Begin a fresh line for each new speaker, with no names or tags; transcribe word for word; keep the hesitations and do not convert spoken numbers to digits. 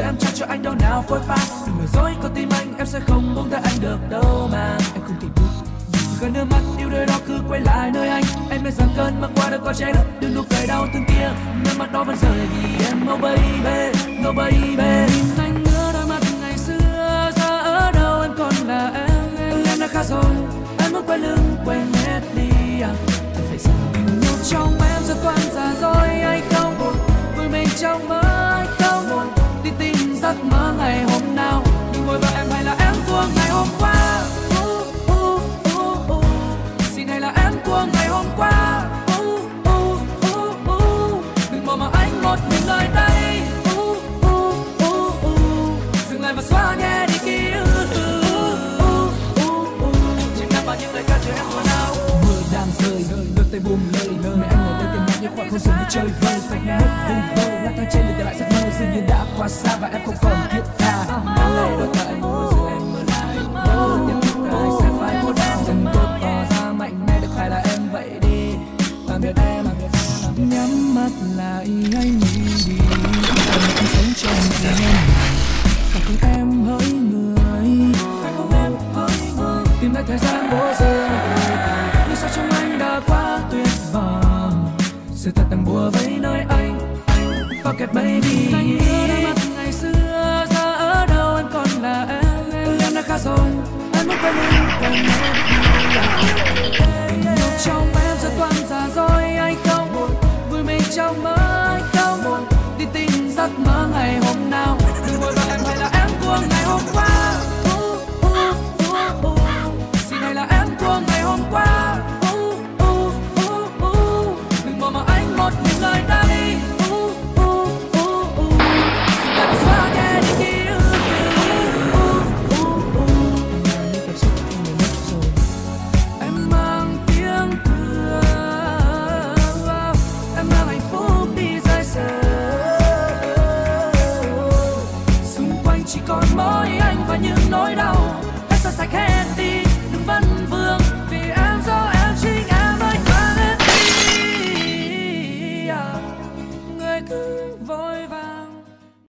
em trao cho anh đâu nào phôi pha. Đừng lừa dối con tim anh, em sẽ không buông tay anh được đâu mà. Em không thể buông gần nước mắt yêu đời đó cứ quay lại nơi anh. Em biết rằng cơn mưa qua đã có trái đất, đừng nụ cười đau thương kia nước mắt đó vẫn rơi vì em. Oh baby, oh baby, nhìn anh nữa đôi mắt ngày xưa, giờ ở đâu em còn là em. Em đã khác rồi, em muốn quay lưng quên hết đi à. Thật phải sao một trong em giờ toàn giả dối. Anh không buồn vui mình trong mơ, anh không buồn đi tìm giấc mơ ngày hôm nào. Đừng vội vã em hay là em thua ngày hôm qua. Em của ngày hôm qua. uh, uh, uh, uh. Đừng bỏ mà anh một mình nơi đây. uh, uh, uh, uh. Dừng lại và xóa nhẹ đi ký ức. uh, uh, uh, uh. Chẳng đáp bao nhiêu lời ca chờ em mùa nào. Mưa đang rơi, đôi tay buông lời. Người anh ngồi đây tìm nhạc như khoảng không dừng như chơi vơi. Phải hết vùng vơ, lang thang trên đường tìm lại giấc mơ. Dường như đã quá xa và em không còn thiết tha. Đang lệ đôi tay giờ em mơ lại. Nhớ tiếp tục đời sẽ phải một đau. Dần tôi tỏ ra mạnh mẽ được hay là em vậy đi. Tạm biệt em, nhắm mắt lại anh đi đi. Em sống trong riêng em. Phải không em hỡi người, phải không em hỡi người. Tìm lại thời gian vô giờ. Như sao trong anh đã quá tuyệt vời. Sự thật đang bùa vây nơi anh. Forget baby. Anh nhớ đôi mắt ngày xưa, giờ ở đâu anh còn là em. Em đã khác rồi, anh muốn quay lưng quên hết đi. Một trong em giờ toàn giả dối. Anh không buồn vui mình trong mơ, anh không buồn đi tìm giấc mơ ngày hôm nào. Đừng vội vã em hay là em của ngày hôm qua. uh, uh, uh, uh. Xin hay là em của ngày hôm qua. uh, uh, uh, uh. Đừng bỏ mà anh một mình nơi đây. uh, uh, uh, uh. Xin em xóa nhẹ đi ký ức. uh, uh, uh, uh. Em mang tiếng cười, em mang hạnh phúc đi rơi xa. Xung quanh chỉ còn mỗi anh và những nỗi đau. Em xóa sạch hết đi, đừng vẫn